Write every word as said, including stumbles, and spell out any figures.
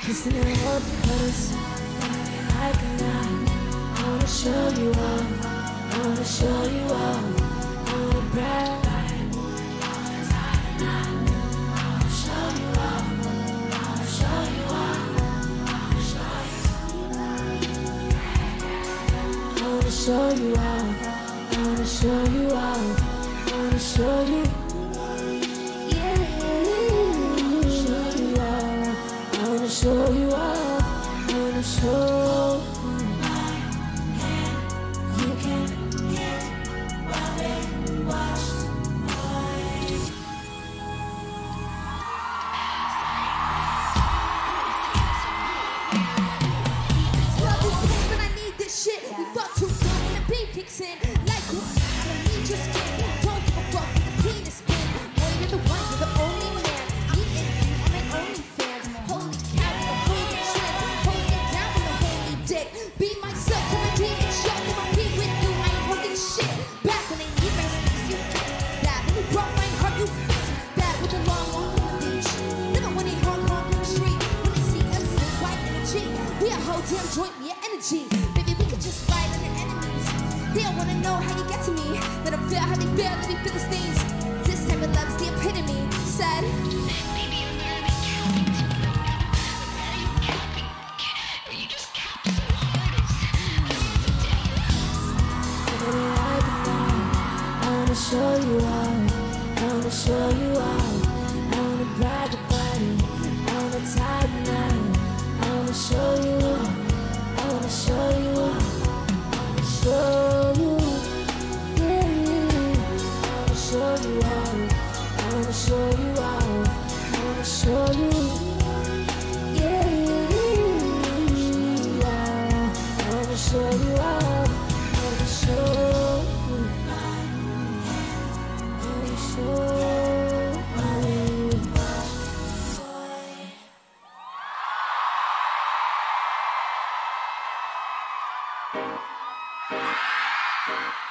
Listen and hold close, like a knife. I wanna show you off, I wanna show you off. I wanna brag, I wanna tie the knot. I wanna show you off, I wanna show you off. I wanna show you off, I wanna show you off. I wanna show you, yeah. Show you off, I wanna show you off. I wanna show you. You can get what it was. Love is pain when I need this shit. We fuck too good when the beat kicks in. Like who? When we just get. Don't give a fuck with the penis pin. Boy, you're the one, you're the only man. Me and you are my only fans. Holy cow, the holy shit. Holding it down with a holy dick. Be myself, come and dream and show me repeat with you. I ain't holding shit. Back when they need my sticks, you get that. When you broke my heart, you fixed that with the long walk on the beach. Never when they honk honk in the street. When they see us in white energy. We a whole damn joint, we a energy. Baby, we could just fight on the enemies. They don't wanna know how you get to me. Let them feel how they feel, let me feel the stings. This type of love's the epitome. Said, I wanna show you off, I wanna show you off. I wanna brag about it, I wanna tie the knot. I wanna show you off, I wanna show you off. I wanna show you, yeah. I wanna show you off, I wanna show you off. I wanna show you, yeah. I wanna show you off, I wanna show you. Boy.